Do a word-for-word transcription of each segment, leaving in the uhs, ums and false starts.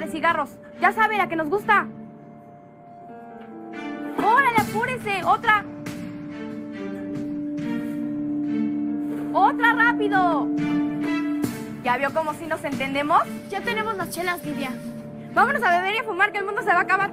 de cigarros. Ya sabe, la que nos gusta. ¡Órale, apúrese! ¡Otra! ¡Otra, rápido! ¿Ya vio cómo sí nos entendemos? Ya tenemos las chelas, Lidia. Vámonos a beber y a fumar, que el mundo se va a acabar.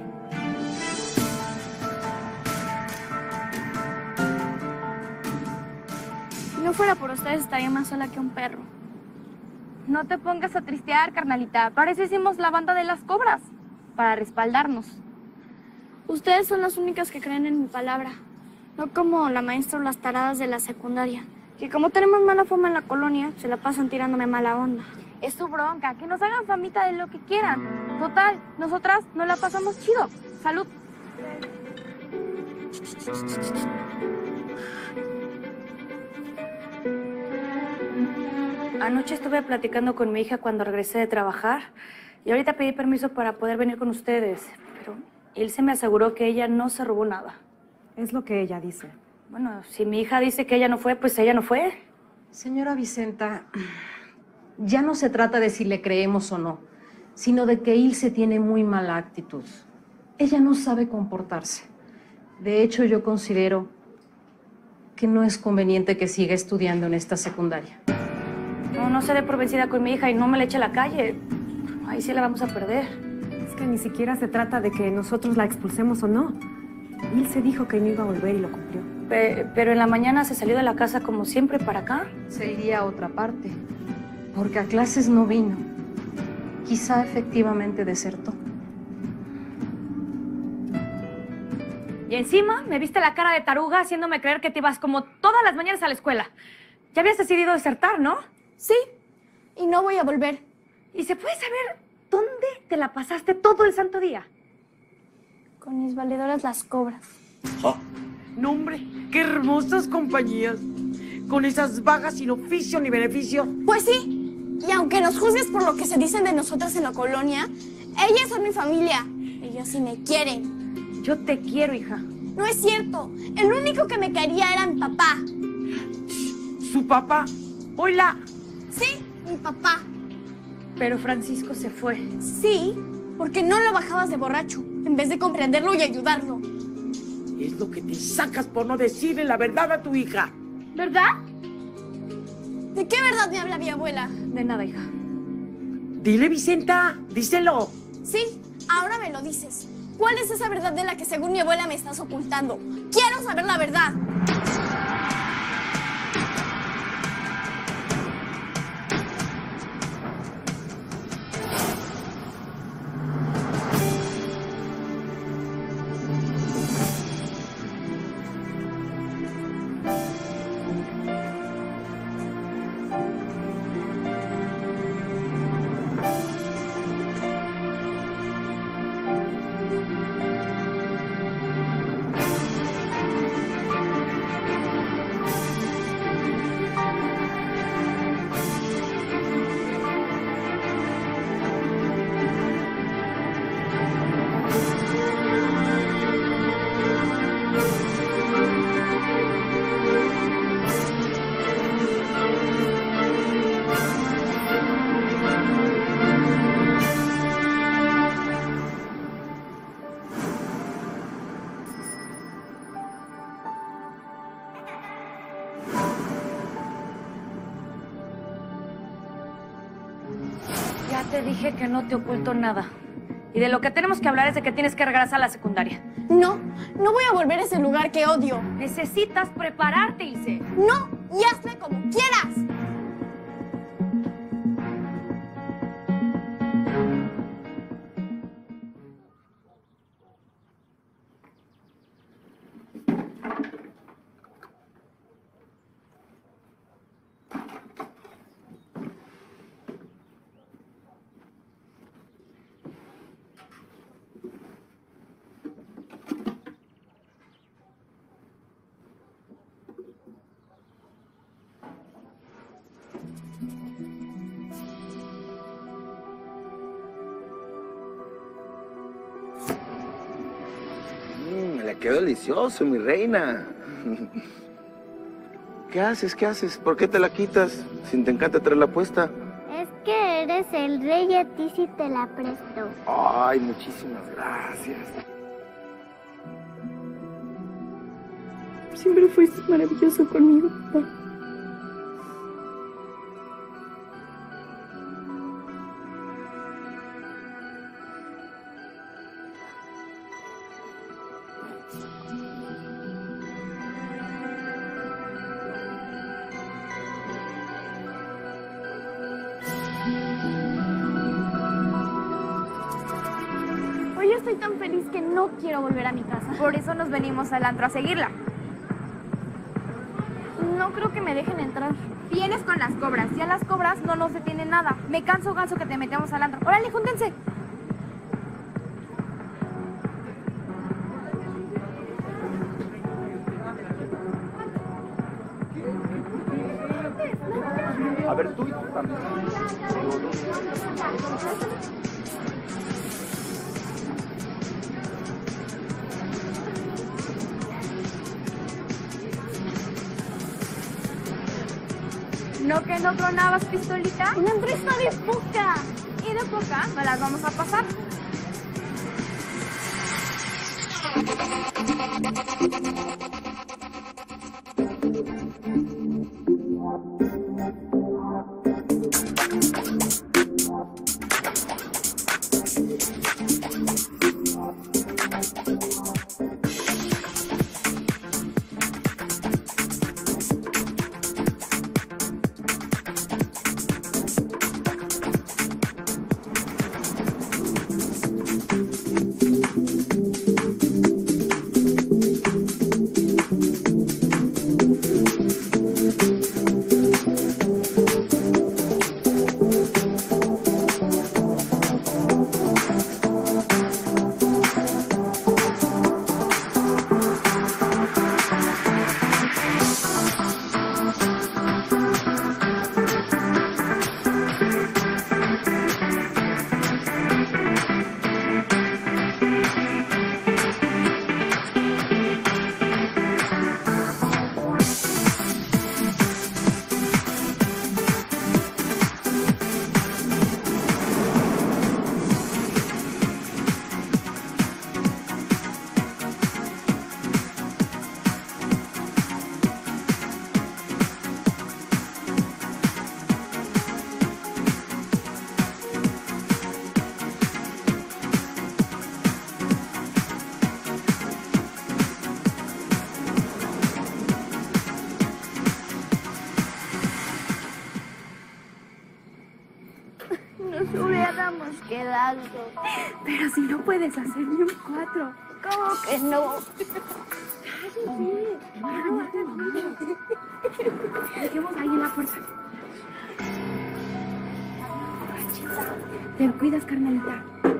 Si no fuera por ustedes, estaría más sola que un perro. No te pongas a tristear, carnalita. Para eso hicimos la banda de las cobras. Para respaldarnos. Ustedes son las únicas que creen en mi palabra. No como la maestra o las taradas de la secundaria. Que como tenemos mala fama en la colonia, se la pasan tirándome mala onda. Es su bronca, que nos hagan famita de lo que quieran. Total, nosotras nos la pasamos chido. Salud. Anoche estuve platicando con mi hija cuando regresé de trabajar y ahorita pedí permiso para poder venir con ustedes, pero Ilse me aseguró que ella no se robó nada. Es lo que ella dice. Bueno, si mi hija dice que ella no fue, pues ella no fue. Señora Vicenta, ya no se trata de si le creemos o no, sino de que Ilse tiene muy mala actitud. Ella no sabe comportarse. De hecho, yo considero que no es conveniente que siga estudiando en esta secundaria. No, no se dé por vencida con mi hija y no me la eche a la calle. Ahí sí la vamos a perder. Es que ni siquiera se trata de que nosotros la expulsemos o no. Ilse dijo que no iba a volver y lo cumplió. Pe- pero en la mañana se salió de la casa como siempre para acá. Se iría a otra parte, porque a clases no vino. Quizá efectivamente desertó. Y encima me viste la cara de taruga haciéndome creer que te ibas como todas las mañanas a la escuela. Ya habías decidido desertar, ¿no? Sí, y no voy a volver. ¿Y se puede saber dónde te la pasaste todo el santo día? Con mis valedoras las cobras. Oh, no, hombre, qué hermosas compañías. Con esas vagas sin oficio ni beneficio. Pues sí, y aunque nos juzgues por lo que se dicen de nosotras en la colonia, ellas son mi familia. Ellas sí me quieren. Yo te quiero, hija. No es cierto. El único que me quería era mi papá. ¿Su papá? Hola. Sí, mi papá. Pero Francisco se fue. Sí, porque no lo bajabas de borracho, en vez de comprenderlo y ayudarlo. Es lo que te sacas por no decirle la verdad a tu hija. ¿Verdad? ¿De qué verdad me habla mi abuela? De nada, hija. Dile, Vicenta, díselo. Sí, ahora me lo dices. ¿Cuál es esa verdad de la que según mi abuela me estás ocultando? Quiero saber la verdad. Ya te dije que no te oculto nada. Y de lo que tenemos que hablar es de que tienes que regresar a la secundaria. No, no voy a volver a ese lugar que odio. Necesitas prepararte, Ilse. No, y hazme como quieras. Mm, le quedó delicioso, mi reina. ¿Qué haces? ¿Qué haces? ¿Por qué te la quitas? Si te encanta traerla puesta. Es que eres el rey y a ti sí te la presto. Ay, muchísimas gracias. Siempre fuiste maravilloso conmigo, papá. Hoy estoy tan feliz que no quiero volver a mi casa. Por eso nos venimos al antro a seguirla. No creo que me dejen entrar. Vienes con las cobras. Ya las cobras no nos detienen nada. Me canso, ganso, que te metemos al antro. ¡Órale, júntense! A ver, tú y tú también. ¿No que no tronabas, pistolita? Una empresa de poca. Y de poca me las vamos a pasar. Nos hubiéramos quedado. Pero si no puedes hacer ni un cuatro. ¿Cómo que no? Dejemos ahí en la puerta. Te cuidas, carnalita.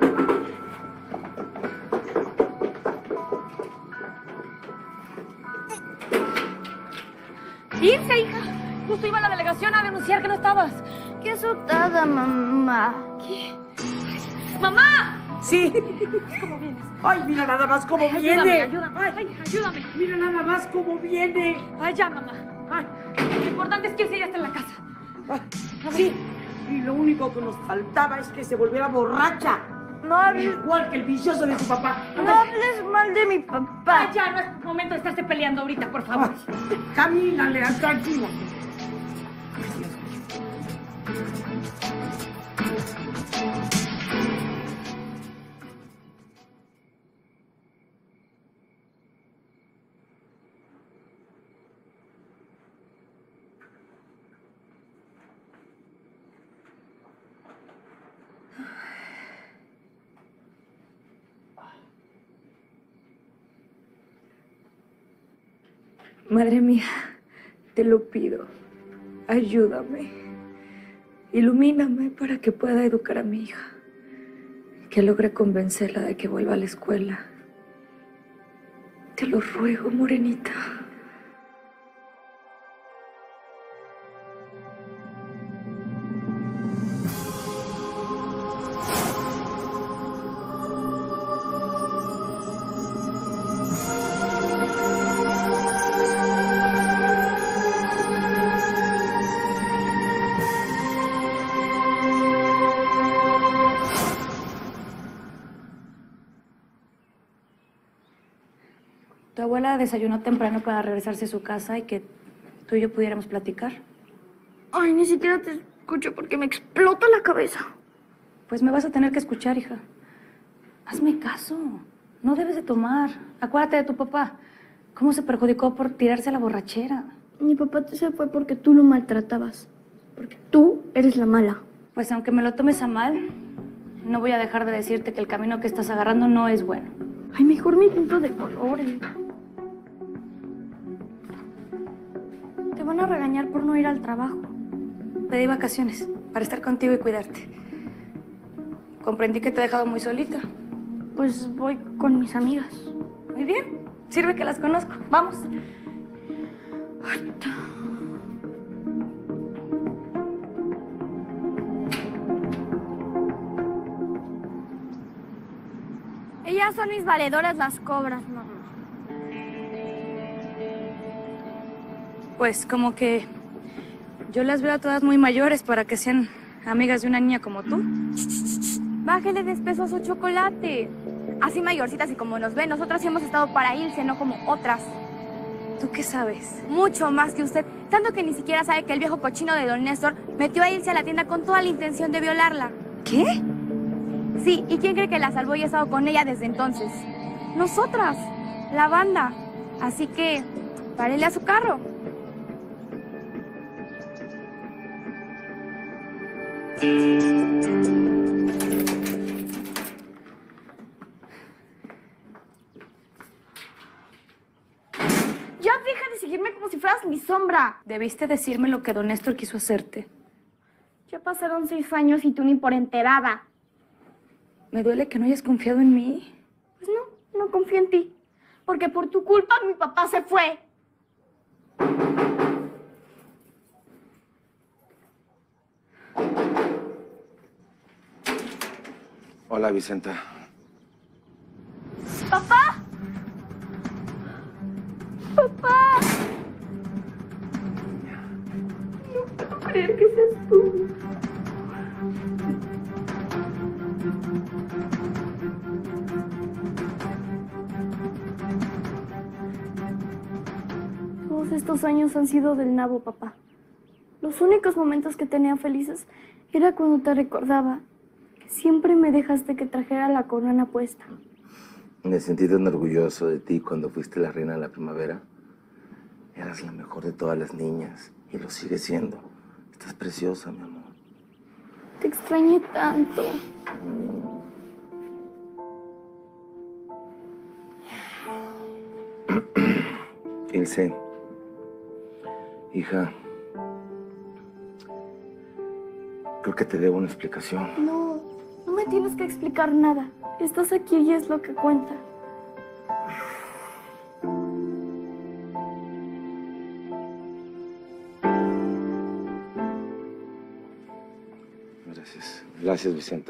¡Irse, hija! Justo iba a la delegación a denunciar que no estabas. Qué asustada, mamá. ¿Qué? ¡Mamá! Sí. ¿Cómo vienes? Ay, mira nada más cómo Ay, viene. ayúdame, ayúdame. Ay, ayúdame. Mira nada más cómo viene. Ay, ya, mamá. Ay, lo importante es que ella está en la casa. Ah, sí. Y lo único que nos faltaba es que se volviera borracha. No hables igual que el vicioso de su papá. No hables mal de mi papá. Ay, ya, no es momento de estarse peleando ahorita, por favor. Ay, camínale, tranquilo. Madre mía, te lo pido, ayúdame, ilumíname para que pueda educar a mi hija, que logre convencerla de que vuelva a la escuela. Te lo ruego, morenita. Tu abuela desayunó temprano para regresarse a su casa y que tú y yo pudiéramos platicar. Ay, ni siquiera te escucho porque me explota la cabeza. Pues me vas a tener que escuchar, hija. Hazme caso. No debes de tomar. Acuérdate de tu papá. ¿Cómo se perjudicó por tirarse a la borrachera? Mi papá se fue porque tú lo maltratabas. Porque tú eres la mala. Pues aunque me lo tomes a mal, no voy a dejar de decirte que el camino que estás agarrando no es bueno. Ay, mejor me pinto de colores. Te van a regañar por no ir al trabajo. Pedí vacaciones para estar contigo y cuidarte. Comprendí que te he dejado muy solita. Pues voy con mis amigas. Muy bien. Sirve que las conozco. Vamos. Ellas son mis valedoras, las cobras, mamá. Pues como que yo las veo a todas muy mayores para que sean amigas de una niña como tú. Bájele despeso a su chocolate. Así mayorcitas y como nos ven, nosotras sí hemos estado para irse, no como otras. ¿Tú qué sabes? Mucho más que usted, tanto que ni siquiera sabe que el viejo cochino de don Néstor metió a irse a la tienda con toda la intención de violarla. ¿Qué? Sí, ¿y quién cree que la salvó y ha estado con ella desde entonces? Nosotras, la banda. Así que, párele a su carro. Ya deja de seguirme como si fueras mi sombra. Debiste decirme lo que don Néstor quiso hacerte. Ya pasaron seis años y tú ni por enterada. Me duele que no hayas confiado en mí. Pues no, no confío en ti. Porque por tu culpa mi papá se fue. Hola, Vicenta. ¡Papá! ¡Papá! No puedo creer que seas tú. Todos estos años han sido del nabo, papá. Los únicos momentos que tenía felices era cuando te recordaba que siempre me dejaste que trajera la corona puesta. Me sentí tan orgulloso de ti cuando fuiste la reina de la primavera. Eras la mejor de todas las niñas y lo sigues siendo. Estás preciosa, mi amor. Te extrañé tanto. Ilse, hija, creo que te debo una explicación. No, no me tienes que explicar nada. Estás aquí y es lo que cuenta. Gracias. Gracias, Vicenta.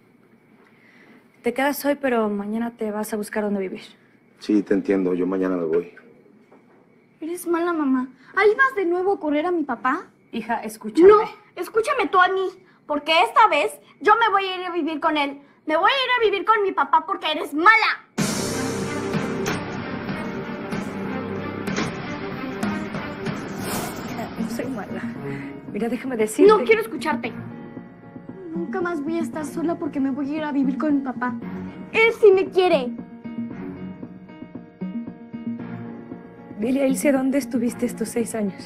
Te quedas hoy, pero mañana te vas a buscar dónde vivir. Sí, te entiendo. Yo mañana me voy. Eres mala, mamá. ¿Ahí vas de nuevo a correr a mi papá? Hija, escúchame. No, escúchame tú a mí. Porque esta vez yo me voy a ir a vivir con él. Me voy a ir a vivir con mi papá porque eres mala. Mira, no soy mala. Mira, déjame decirte... No quiero escucharte. Nunca más voy a estar sola porque me voy a ir a vivir con mi papá. Él sí me quiere. Dile a Ilse dónde estuviste estos seis años.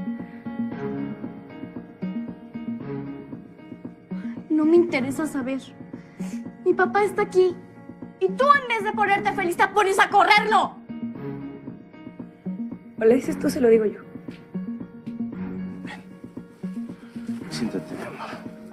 No me interesa saber. Mi papá está aquí. Y tú, en vez de ponerte feliz, te pones a correrlo. O le dices tú, se lo digo yo. Ven. Siéntate, mi amor.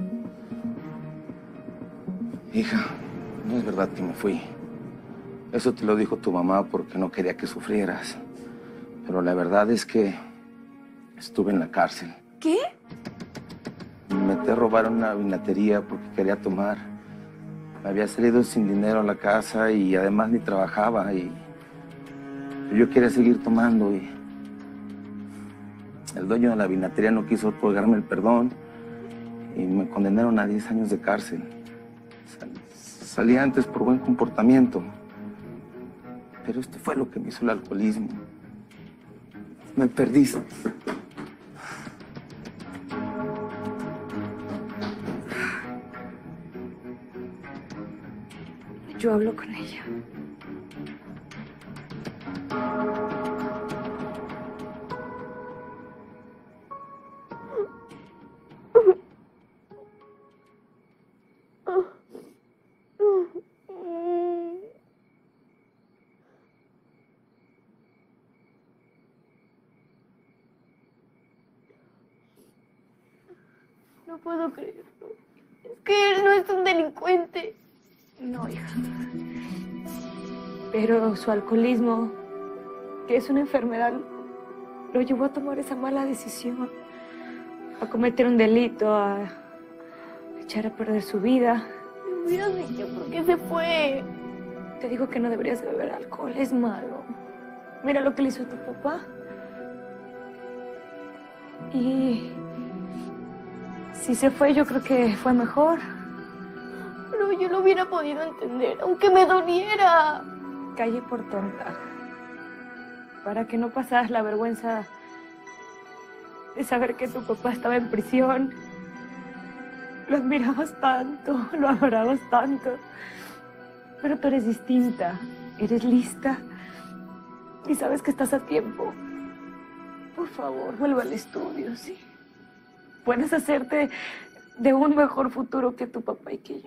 Hija, no es verdad que me fui. Eso te lo dijo tu mamá porque no quería que sufrieras. Pero la verdad es que estuve en la cárcel. ¿Qué? Me metí a robar una vinatería porque quería tomar. Me había salido sin dinero a la casa y además ni trabajaba. Y yo quería seguir tomando y el dueño de la vinatería no quiso otorgarme el perdón y me condenaron a diez años de cárcel. Sal- Salí antes por buen comportamiento. Pero esto fue lo que me hizo el alcoholismo. Me perdiste. Yo hablo con ella. No puedo creerlo. Es que él no es un delincuente. No, hija. Pero su alcoholismo, que es una enfermedad, lo llevó a tomar esa mala decisión, a cometer un delito, a echar a perder su vida. Me hubieras dicho por qué se fue. Te digo que no deberías de beber alcohol, es malo. Mira lo que le hizo a tu papá. Y si se fue, yo creo que fue mejor. Pero yo lo hubiera podido entender, aunque me doliera. Callé por tonta. Para que no pasaras la vergüenza de saber que tu papá estaba en prisión. Lo admirabas tanto, lo adorabas tanto. Pero tú eres distinta, eres lista y sabes que estás a tiempo. Por favor, vuelve al estudio, ¿sí? Puedes hacerte de un mejor futuro que tu papá y que yo.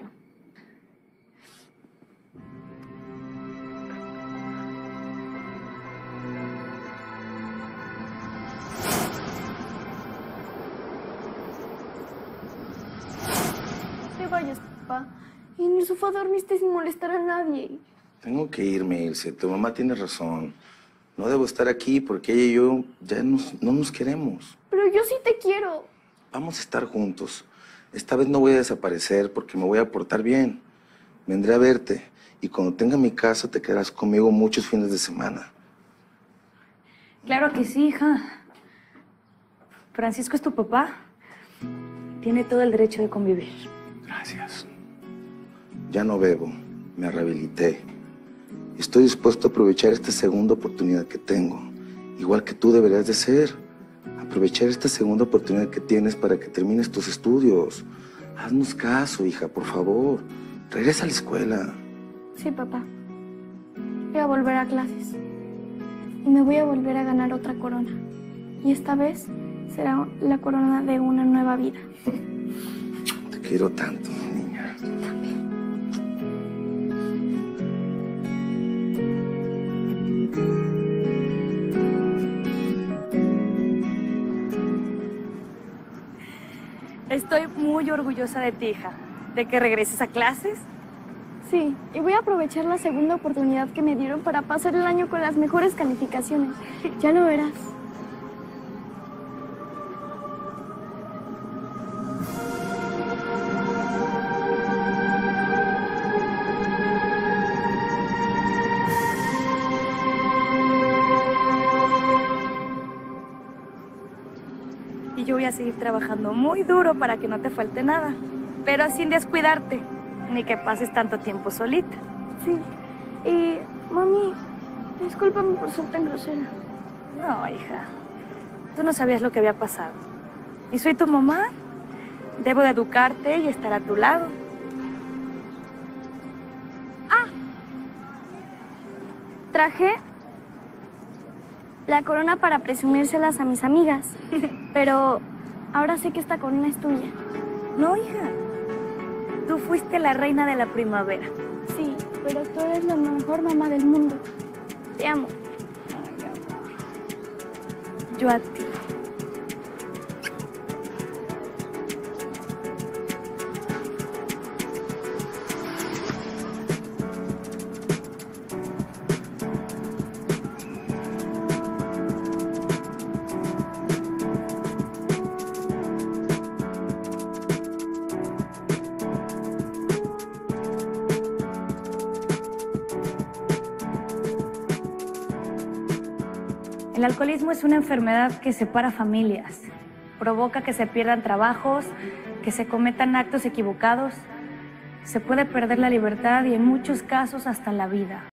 Te vayas, papá. Y en el sofá dormiste sin molestar a nadie. Tengo que irme, Ilse. Tu mamá tiene razón. No debo estar aquí porque ella y yo ya nos- no nos queremos. Pero yo sí te quiero. Vamos a estar juntos. Esta vez no voy a desaparecer porque me voy a portar bien. Vendré a verte y cuando tenga mi casa te quedarás conmigo muchos fines de semana. Claro que sí, hija. Francisco es tu papá. Tiene todo el derecho de convivir. Gracias. Ya no bebo. Me rehabilité. Estoy dispuesto a aprovechar esta segunda oportunidad que tengo. Igual que tú deberías de ser. Aprovechar esta segunda oportunidad que tienes para que termines tus estudios. Haznos caso, hija, por favor. Regresa a la escuela. Sí, papá. Voy a volver a clases. Y me voy a volver a ganar otra corona. Y esta vez será la corona de una nueva vida. Te quiero tanto, niña. Estoy muy orgullosa de ti, hija. De que regreses a clases. Sí, y voy a aprovechar la segunda oportunidad que me dieron para pasar el año con las mejores calificaciones. Ya lo verás. Y yo voy a seguir trabajando muy duro para que no te falte nada. Pero sin descuidarte, ni que pases tanto tiempo solita. Sí. Y, mami, discúlpame por ser tan grosera. No, hija. Tú no sabías lo que había pasado. Y soy tu mamá. Debo de educarte y estar a tu lado. Traje la corona para presumírselas a mis amigas. Pero ahora sé que esta corona es tuya. No, hija. Tú fuiste la reina de la primavera. Sí, pero tú eres la mejor mamá del mundo. Te amo. Yo a ti. El alcoholismo es una enfermedad que separa familias, provoca que se pierdan trabajos, que se cometan actos equivocados, se puede perder la libertad y en muchos casos hasta la vida.